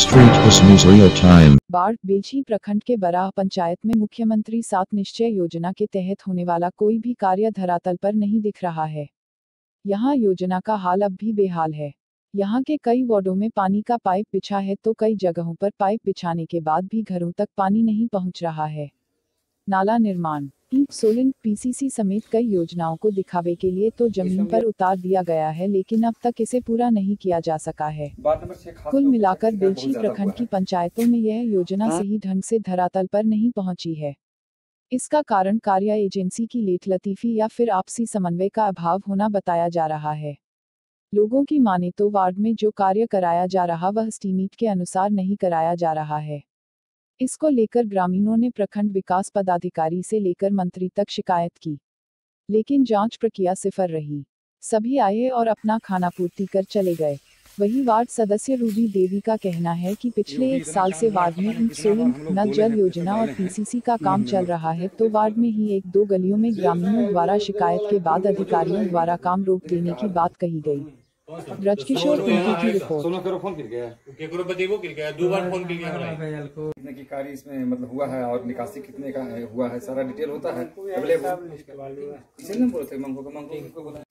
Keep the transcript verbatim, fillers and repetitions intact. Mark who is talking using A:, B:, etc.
A: Street Bus News Real Time।
B: बाढ़ बेलछी प्रखंड के बराह पंचायत में मुख्यमंत्री सात निश्चय योजना के तहत होने वाला कोई भी कार्य धरातल पर नहीं दिख रहा है। यहाँ योजना का हाल अब भी बेहाल है। यहाँ के कई वार्डों में पानी का पाइप बिछा है तो कई जगहों पर पाइप बिछाने के बाद भी घरों तक पानी नहीं पहुँच रहा है। नाला निर्माण, ईंट सोलिंग, पीसीसी समेत कई योजनाओं को दिखावे के लिए तो जमीन पर उतार दिया गया है, लेकिन अब तक इसे पूरा नहीं किया जा सका है। कुल मिलाकर बेलछी प्रखंड की पंचायतों में यह योजना सही ढंग से धरातल पर नहीं पहुंची है। इसका कारण कार्य एजेंसी की लेटलतीफी या फिर आपसी समन्वय का अभाव होना बताया जा रहा है। लोगों की माने तो वार्ड में जो कार्य कराया जा रहा वह स्टीमीट के अनुसार नहीं कराया जा रहा है। इसको लेकर ग्रामीणों ने प्रखंड विकास पदाधिकारी से लेकर मंत्री तक शिकायत की, लेकिन जांच प्रक्रिया सिफर रही। सभी आए और अपना खाना पूर्ति कर चले गए। वही वार्ड सदस्य रूबी देवी का कहना है कि पिछले एक साल से वार्ड में ईंट सोलिंग, नल जल योजना और पीसीसी का काम चल रहा है, तो वार्ड में ही एक दो गलियों में ग्रामीणों द्वारा शिकायत के बाद अधिकारियों द्वारा काम रोक देने की बात कही गई। ब्रजकिशोर कुंती की रिपोर्ट।
C: कितने की कार्य इसमें मतलब हुआ है और निकासी कितने का है, हुआ है, सारा डिटेल होता है अवेलेबल। इसीलिए बोले थे मंगो को मंगो को बोला।